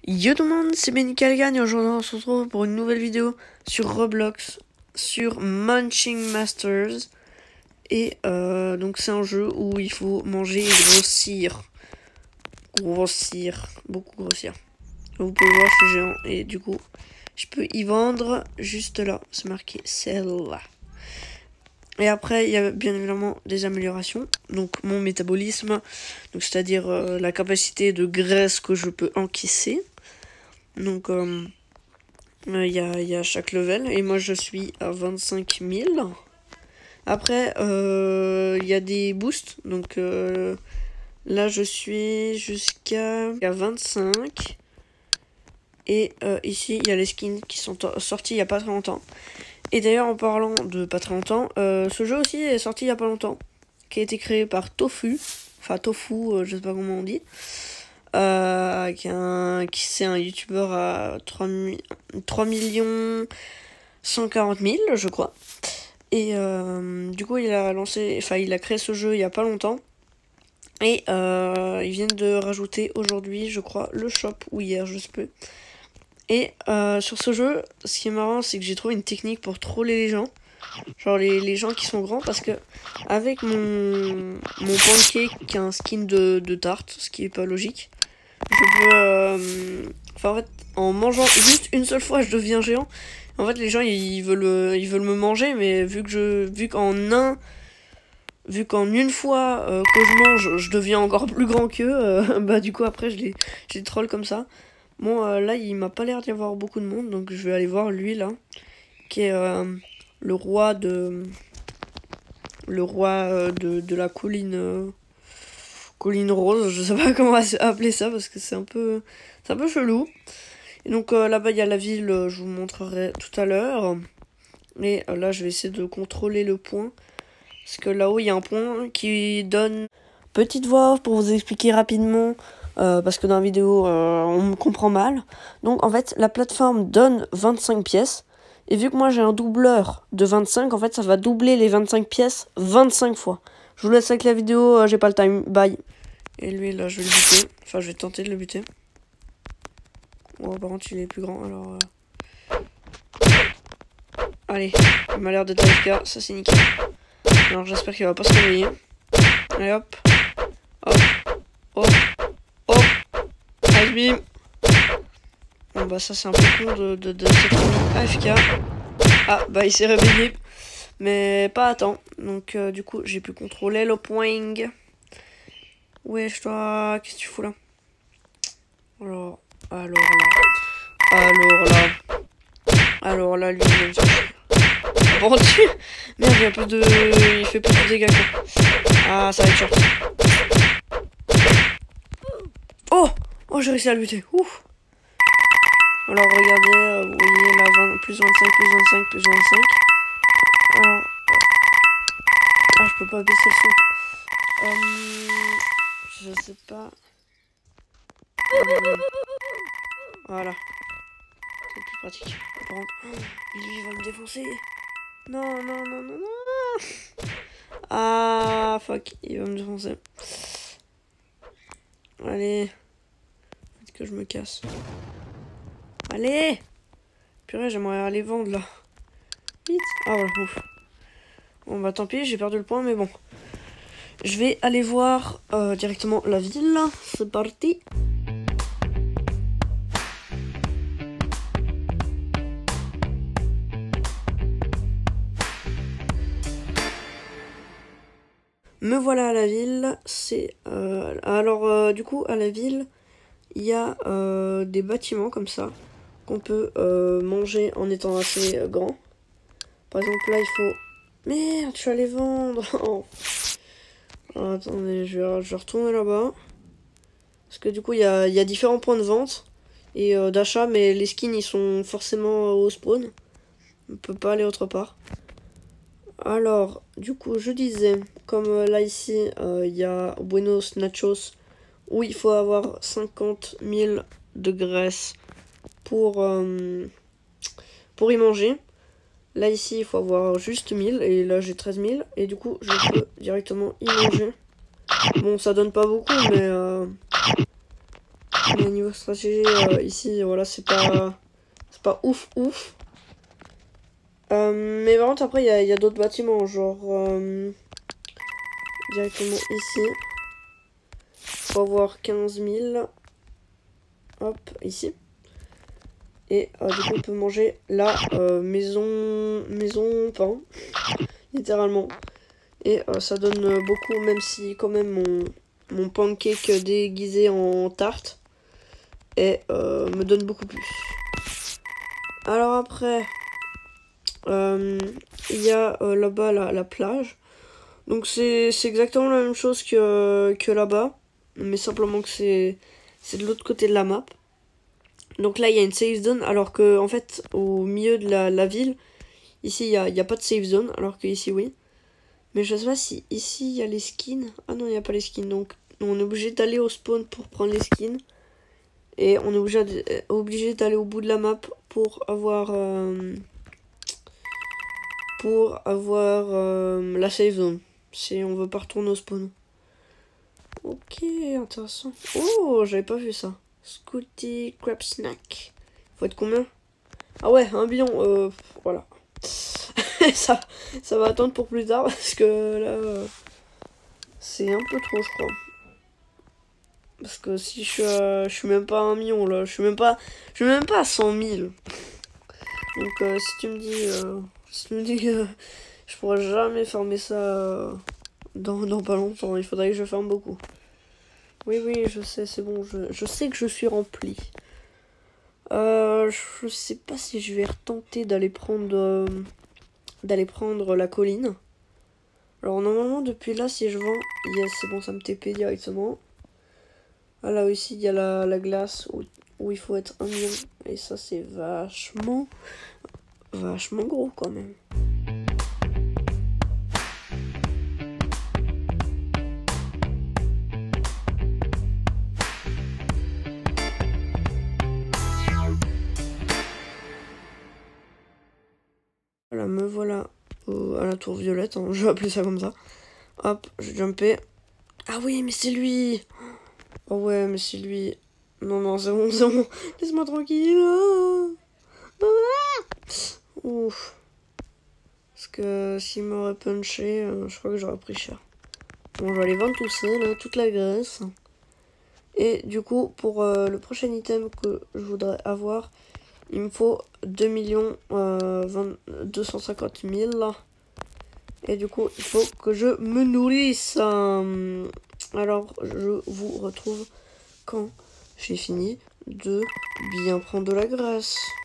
Yo tout le monde, c'est Benny Calgan et aujourd'hui on se retrouve pour une nouvelle vidéo sur Roblox, sur Munching Masters. Et donc c'est un jeu où il faut manger et grossir. Grossir, beaucoup grossir. Vous pouvez voir, je suis géant et du coup je peux y vendre juste là, c'est marqué celle-là. Et après il y a bien évidemment des améliorations, donc mon métabolisme, donc c'est-à-dire la capacité de graisse que je peux encaisser. Donc il y a chaque level et moi je suis à 25 000. Après il y a des boosts, donc là je suis jusqu'à 25. Et ici il y a les skins qui sont sortis il y a pas très longtemps. Et d'ailleurs en parlant de pas très longtemps, ce jeu aussi est sorti il y a pas longtemps, qui a été créé par Tofu, enfin Tofu, je sais pas comment on dit. Qui c'est un youtubeur à 3 140 000 je crois. Et du coup il a créé ce jeu il y a pas longtemps. Et ils viennent de rajouter aujourd'hui je crois le shop, ou hier je sais plus. Et sur ce jeu, ce qui est marrant, c'est que j'ai trouvé une technique pour troller les gens. Genre les gens qui sont grands, parce que avec mon pancake qui a un skin de tarte, ce qui est pas logique, je peux en fait, en mangeant juste une seule fois, je deviens géant. En fait, les gens ils veulent me manger, mais vu qu'en une fois que je mange, je deviens encore plus grand qu'eux, bah du coup après je les troll comme ça. Bon, là, il m'a pas l'air d'y avoir beaucoup de monde, donc je vais aller voir lui, là, qui est le roi de la colline, colline rose. Je sais pas comment appeler ça, parce que c'est un peu chelou. Et donc, là-bas, il y a la ville, je vous montrerai tout à l'heure. Et là, je vais essayer de contrôler le point, parce que là-haut, il y a un point qui donne... Petite voix off pour vous expliquer rapidement... parce que dans la vidéo on me comprend mal. Donc en fait la plateforme donne 25 pièces. Et vu que moi j'ai un doubleur de 25, en fait ça va doubler les 25 pièces 25 fois. Je vous laisse avec la vidéo, j'ai pas le time, bye. Et lui là je vais le buter. Enfin je vais tenter de le buter. Oh par contre il est plus grand alors... Allez, il m'a l'air d'être AFK, ça c'est nickel. Alors j'espère qu'il va pas se réveiller. Allez hop. Hop. Hop. Hop. Ice beam. Bon bah ça c'est un peu con de cette AFK. Ah bah il s'est réveillé. Mais pas à temps. Donc du coup j'ai pu contrôler le point. Wesh toi, qu'est-ce que tu fous là? Alors là lui il vient de se faire. Bon tu... Merde il y a plus de... Il fait plus de dégâts quoi. Ah ça va être short. Oh, j'ai réussi à le buter. Ouf. Alors regardez, vous voyez là, plus 25, plus 25, plus 25. Alors... Ah, je peux pas baisser le son. Je sais pas. Voilà. C'est plus pratique. Par contre, lui il va me défoncer. Non. Ah, fuck, il va me défoncer. Allez. Peut-être que je me casse. Allez! Purée, j'aimerais aller vendre là. Vite! Ah voilà, ouf. Bon bah tant pis, j'ai perdu le point, mais bon. Je vais aller voir directement la ville. C'est parti! Me voilà à la ville. C'est alors du coup à la ville, il y a des bâtiments comme ça qu'on peut manger en étant assez grand. Par exemple là il faut... Merde, je suis allé vendre. Oh. Alors, attendez, je vais retourner là-bas. Parce que du coup il y a différents points de vente et d'achat, mais les skins ils sont forcément au spawn. On peut pas aller autre part. Alors, du coup, je disais, comme là ici, il y a Buenos Nachos, où il faut avoir 50 000 de graisse pour y manger. Là ici, il faut avoir juste 1000, et là j'ai 13 000, et du coup, je peux directement y manger. Bon, ça donne pas beaucoup, mais Mais niveau stratégie, ici, voilà, c'est pas ouf ouf. Mais par contre, après, il y a d'autres bâtiments, genre directement ici. Faut avoir 15 000. Hop, ici. Et du coup, on peut manger la maison pain, littéralement. Et ça donne beaucoup, même si quand même mon pancake déguisé en tarte me donne beaucoup plus. Alors après, il y a là-bas la plage. Donc c'est exactement la même chose que là-bas, mais simplement que c'est de l'autre côté de la map. Donc là il y a une safe zone, alors que en fait au milieu de la ville, ici il y a pas de safe zone, alors que ici oui. Mais je sais pas si ici il y a les skins. Ah non, il n'y a pas les skins, donc on est obligé d'aller au spawn pour prendre les skins. Et on est obligé d'aller au bout de la map pour avoir la save zone. Si on veut pas retourner au spawn. Ok, intéressant. Oh, j'avais pas vu ça. Scooty Crab Snack. Faut être combien? Ah ouais, 1 billion. Voilà. ça va attendre pour plus tard parce que là, c'est un peu trop, je crois. Parce que si je suis même pas à 1 million là, je suis même pas à 100 000. Donc si tu me dis que je pourrais jamais farmer ça dans pas longtemps, il faudrait que je farme beaucoup. Oui, je sais, c'est bon, je sais que je suis rempli. Je sais pas si je vais retenter d'aller prendre la colline. Alors normalement depuis là, si je vends, yes, c'est bon, ça me TP directement. Ah là aussi, il y a la glace où il faut être 1 million. Et ça, c'est vachement gros quand même. Voilà, me voilà à la tour violette, hein, je vais appeler ça comme ça. Hop, je jumpé. Ah oui, mais c'est lui. Oh ouais, mais c'est lui. Non, c'est bon, c'est bon. Laisse-moi tranquille. Ouf. Parce que s'il m'aurait punché, je crois que j'aurais pris cher. Bon, je vais aller vendre tout ça, là, toute la graisse. Et du coup, pour le prochain item que je voudrais avoir, il me faut 2 250 000. Et du coup, il faut que je me nourrisse. Alors, je vous retrouve quand j'ai fini de bien prendre de la graisse.